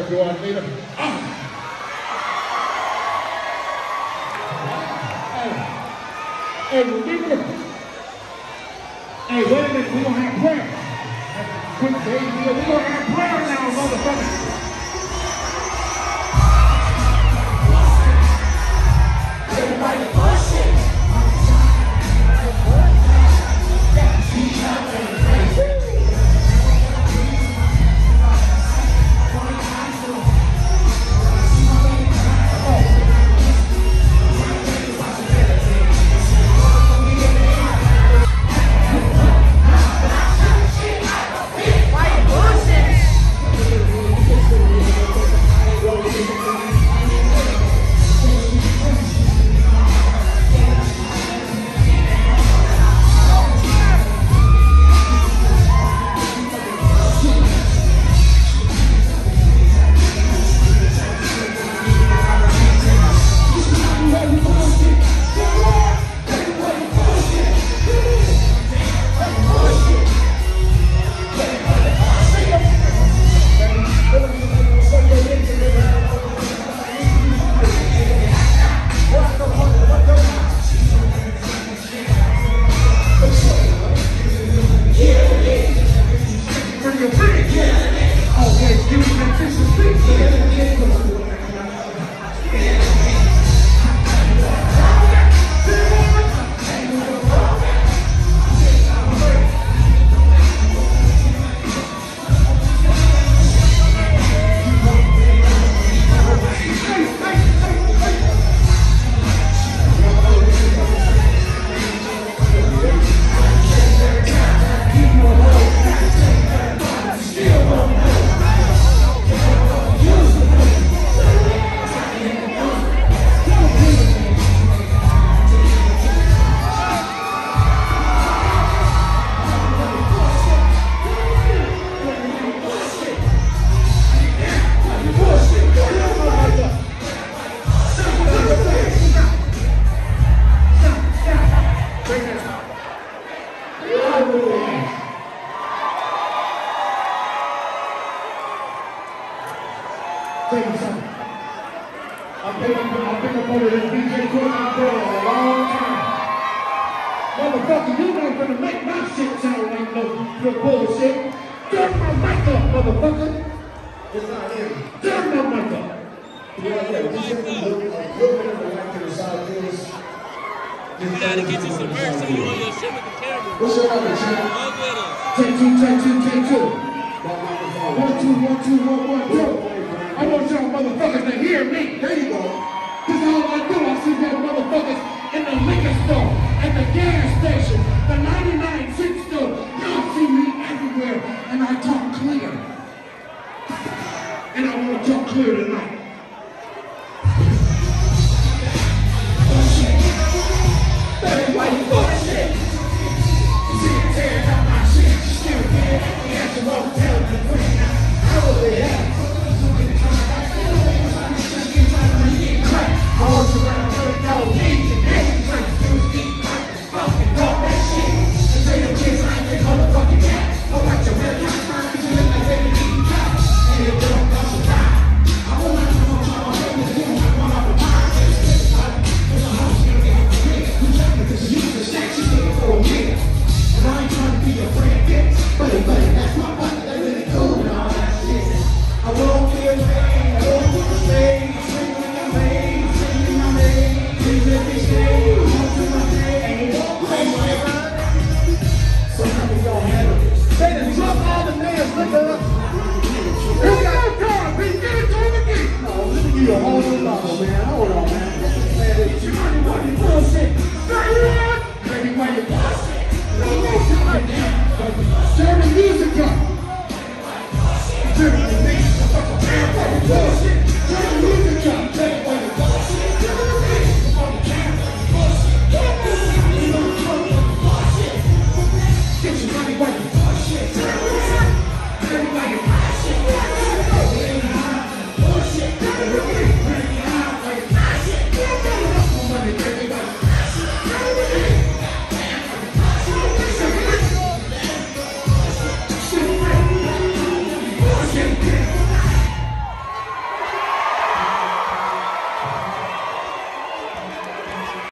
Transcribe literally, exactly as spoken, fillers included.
coordinator. Ah. Hey, remember? Hey, wait a minute, we gonna have prayer. Quick, baby, we gonna have prayer now, motherfucker. Everybody push it. Tell you something. I've been, I've been a part of this D J Courtney for a long time. Motherfucker, you not gonna make my shit sound like no, no bullshit. Turn my mic up, motherfucker. It's not him. Turn my mic up. Yeah, yeah, just look a little bit of the mic to the side. You gotta get you some merch so you on your shit with the camera. What's your number, champ? Go get us. Take two, take two, take two. One, two, one, two, one, one, two. I want y'all motherfuckers to hear me. There you go. This is all I do. I see y'all motherfuckers in the liquor